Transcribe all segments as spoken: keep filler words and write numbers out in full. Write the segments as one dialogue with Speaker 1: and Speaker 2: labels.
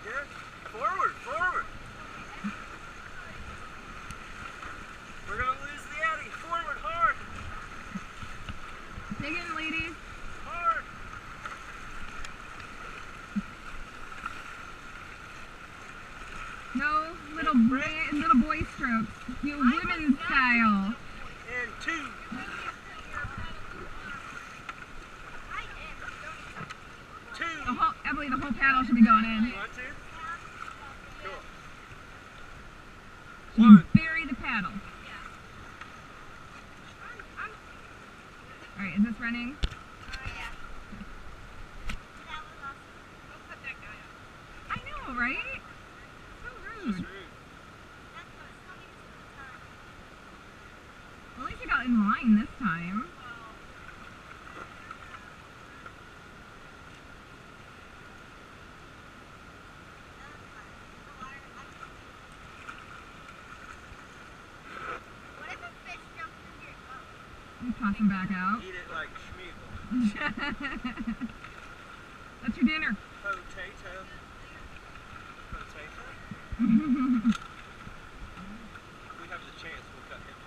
Speaker 1: good. Forward, forward. We're going to lose the eddy. Forward, hard.
Speaker 2: Dig in, ladies.
Speaker 1: Hard.
Speaker 2: No little man, little boy strokes. You women's style.
Speaker 1: And two. Two.
Speaker 2: The whole, Emily, the whole paddle should be going in.
Speaker 1: One, two. Cool.
Speaker 2: You
Speaker 1: One.
Speaker 2: bury the paddle. Alright, is this running? I know, right? So rude.
Speaker 1: Just rude.
Speaker 2: Well, at least you got in line this time. You toss him back out.
Speaker 1: Eat it like Schmeagol.
Speaker 2: That's your dinner.
Speaker 1: Potato. Potato? We have the chance, we'll cut him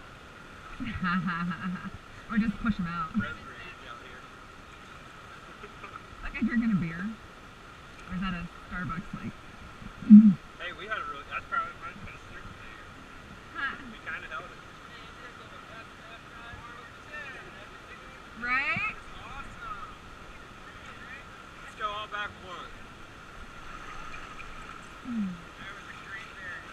Speaker 1: off.
Speaker 2: Or just push him out.
Speaker 1: Road rage out here.
Speaker 2: Like I'm drinking a beer. Or is that a Starbucks like?
Speaker 1: Hey, we had a really, that's probably my best trip of the year. We kind of held it.
Speaker 2: Right?
Speaker 1: Let's go all back one.
Speaker 2: Mm.
Speaker 1: There was a green berry.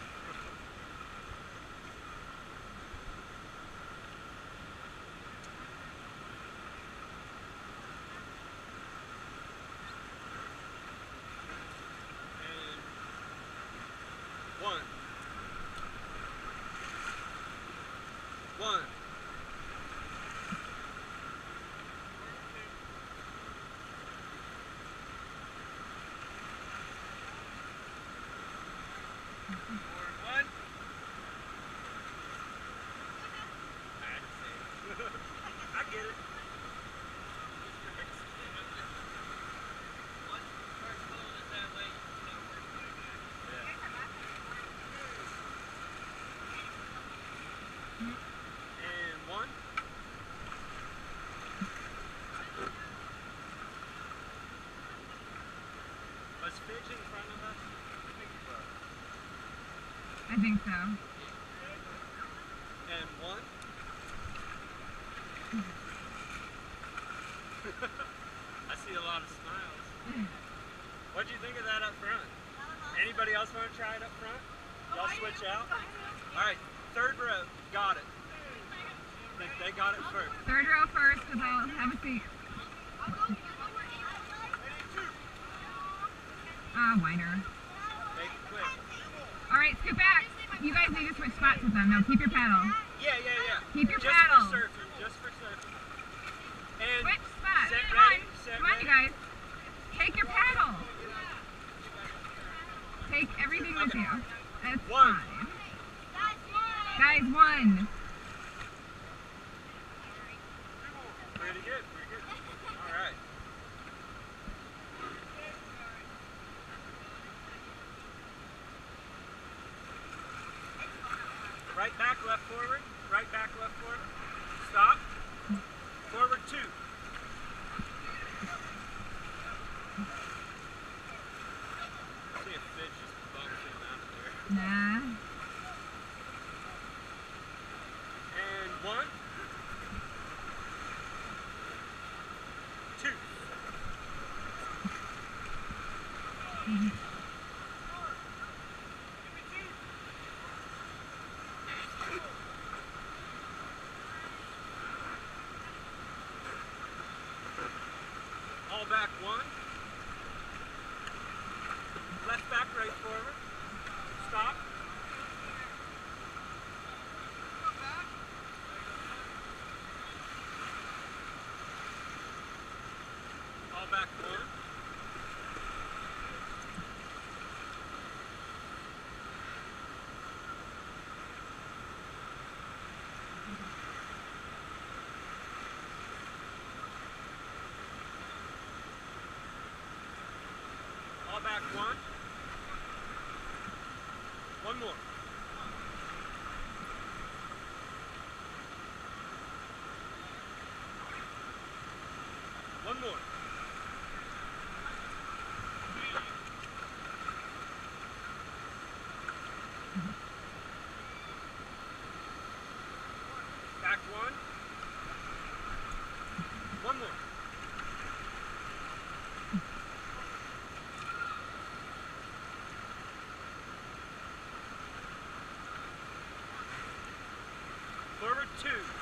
Speaker 1: And one. One. One. I get it. And one. Was Fidge in front of us?
Speaker 2: I think so.
Speaker 1: And one. I see a lot of smiles. What'd you think of that up front? Anybody else want to try it up front? Y'all switch out? Alright, third row. Got it. They, they got it first.
Speaker 2: Third row first, because I'll have a seat. Ah, whiner.
Speaker 1: Make it quick.
Speaker 2: Alright, scoot back. You guys need to switch spots with them. Now keep your paddle.
Speaker 1: Yeah, yeah, yeah.
Speaker 2: Keep your
Speaker 1: just
Speaker 2: paddle.
Speaker 1: For surfing, just for surfing. And
Speaker 2: Switch spots.
Speaker 1: set
Speaker 2: Come
Speaker 1: ready,
Speaker 2: on.
Speaker 1: set
Speaker 2: Come on,
Speaker 1: ready.
Speaker 2: you guys. Take your paddle. Take everything with
Speaker 1: Okay.
Speaker 2: you. That's
Speaker 1: One.
Speaker 2: fine. Guys, one.
Speaker 1: Pretty good, pretty good. Alright. Right back, left forward. Right back, left forward. Stop. Forward two. See if Fidge just bumps him out of there.
Speaker 2: Nah.
Speaker 1: And one. Two. All back one. Left back, right forward. Stop. All back one. All back one. One more. One more. Back one. One more. Forward two.